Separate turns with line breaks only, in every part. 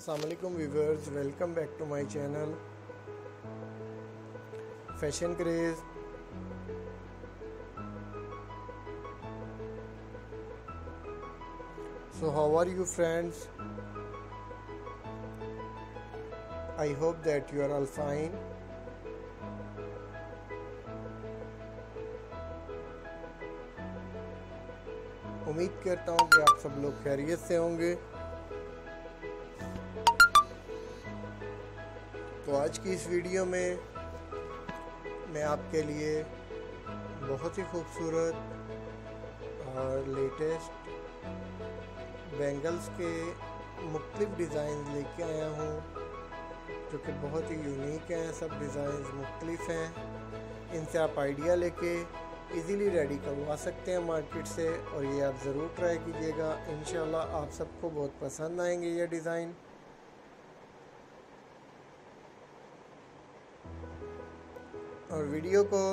Assalamualaikum viewers, welcome back to my channel Fashion Craze. So how are you friends? I hope that you are all fine. उम्मीद करता हूँ कि आप सब लोग खैरियत से होंगे। तो आज की इस वीडियो में मैं आपके लिए बहुत ही खूबसूरत और लेटेस्ट बैंगल्स के मुख्तलिफ डिज़ाइन लेके आया हूँ, जो कि बहुत ही यूनिक हैं। सब डिज़ाइन मुख्तलिफ हैं। इनसे आप आइडिया लेके इजीली रेडी करवा सकते हैं मार्केट से, और ये आप ज़रूर ट्राई कीजिएगा। इंशाल्लाह आप सबको बहुत पसंद आएंगे ये डिज़ाइन। और वीडियो को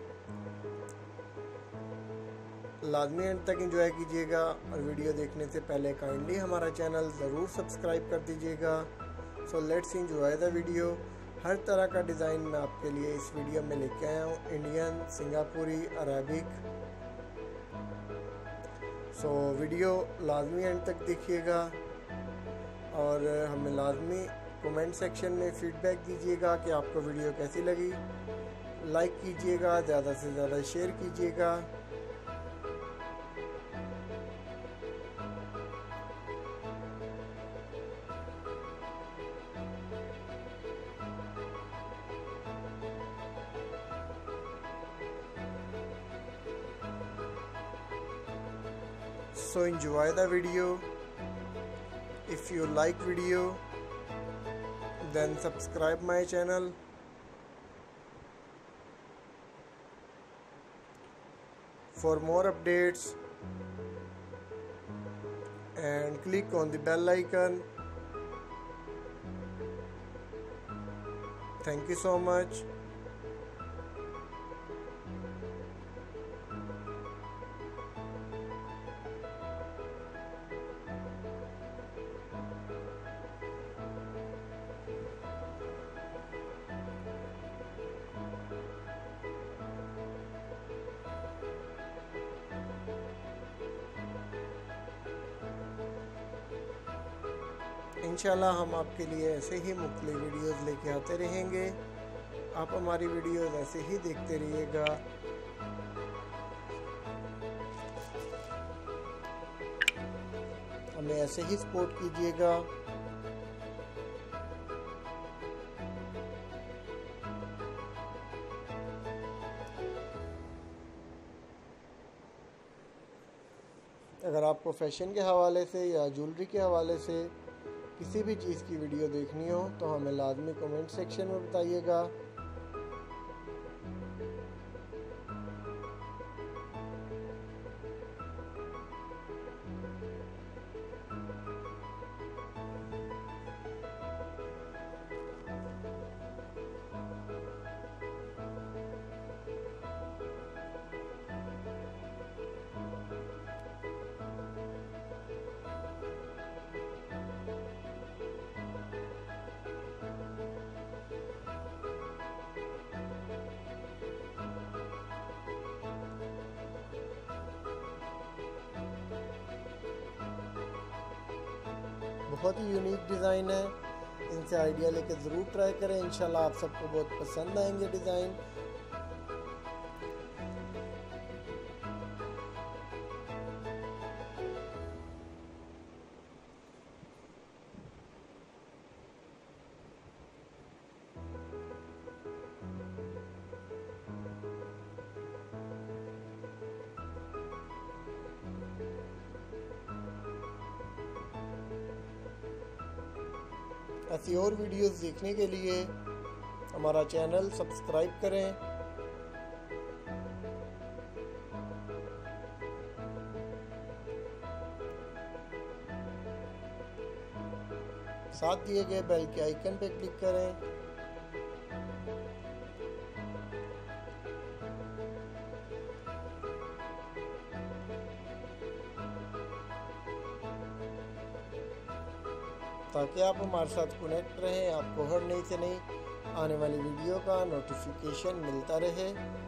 लाजमी एंड तक एंजॉय कीजिएगा, और वीडियो देखने से पहले काइंडली हमारा चैनल ज़रूर सब्सक्राइब कर दीजिएगा। So let's enjoy the video. हर तरह का डिज़ाइन मैं आपके लिए इस वीडियो में लेके आया हूँ, इंडियन, सिंगापुरी, अरबिक। सो वीडियो लाजमी एंड तक देखिएगा, और हमें लाजमी कमेंट सेक्शन में फ़ीडबैक दीजिएगा कि आपको वीडियो कैसी लगी। लाइक कीजिएगा, ज़्यादा से ज़्यादा शेयर कीजिएगा। So enjoy the video. If you like video, then subscribe my channel. For more updates, and click on the bell icon. Thank you so much. इंशाल्लाह हम आपके लिए ऐसे ही मुख्तलिफ वीडियोस लेके आते रहेंगे। आप हमारी वीडियोस ऐसे ही देखते रहिएगा। हमें ऐसे ही सपोर्ट कीजिएगा। अगर आपको फैशन के हवाले से या ज्वेलरी के हवाले से किसी भी चीज़ की वीडियो देखनी हो तो हमें लाजमी कमेंट सेक्शन में बताइएगा। बहुत ही यूनिक डिज़ाइन है। इनसे आइडिया लेके ज़रूर ट्राई करें। इंशाल्लाह आप सबको बहुत पसंद आएंगे डिज़ाइन। ऐसी और वीडियोस देखने के लिए हमारा चैनल सब्सक्राइब करें। साथ दिए गए बेल के आइकन पर क्लिक करें। ताकि आप हमारे साथ कनेक्ट रहें, आपको हर नई से नई आने वाली वीडियो का नोटिफिकेशन मिलता रहे।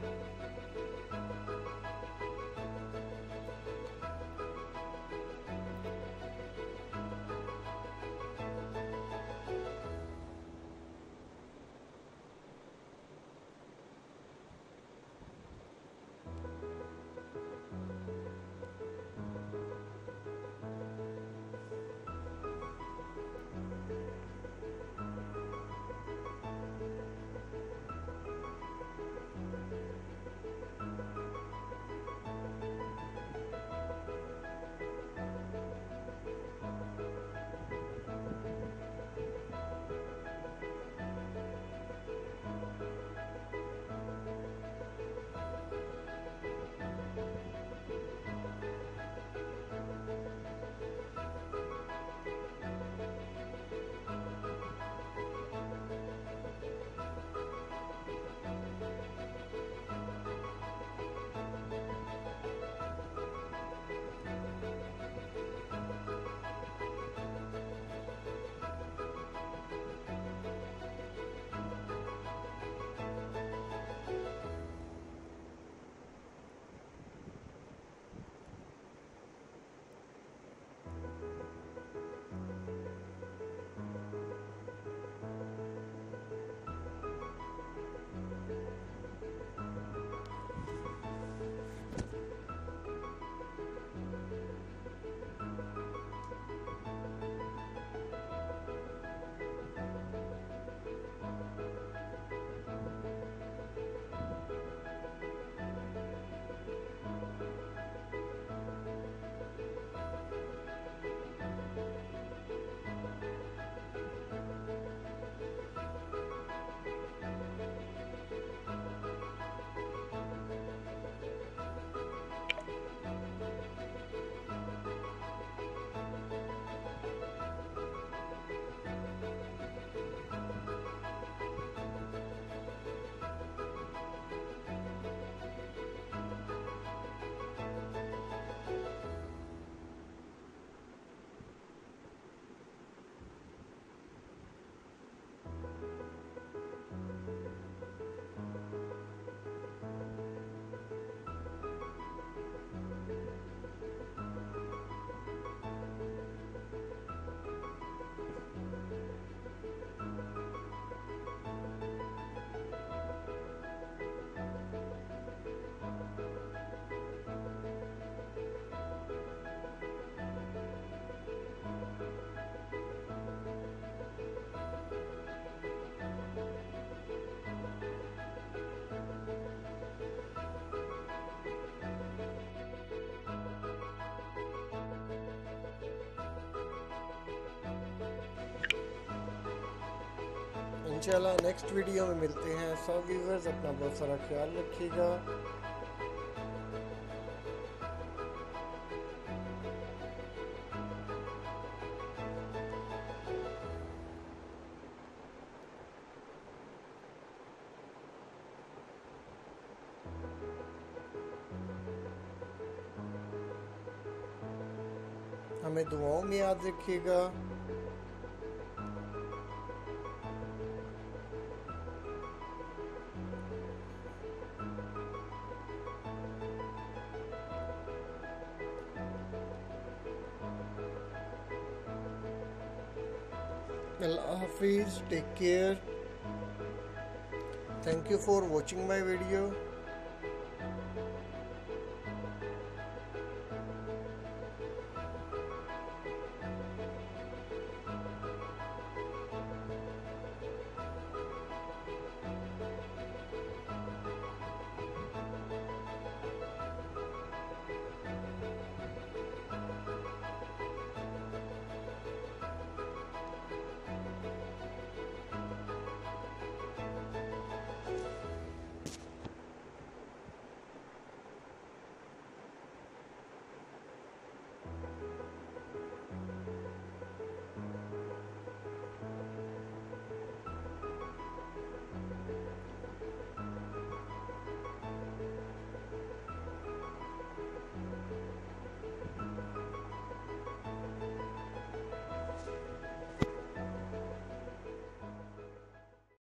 इंशाल्लाह नेक्स्ट वीडियो में मिलते हैं। सब व्यूवर्स अपना बहुत सारा ख्याल रखिएगा। हमें दुआओं में याद रखिएगा। Allah Hafiz, take care. Thank you for watching my video.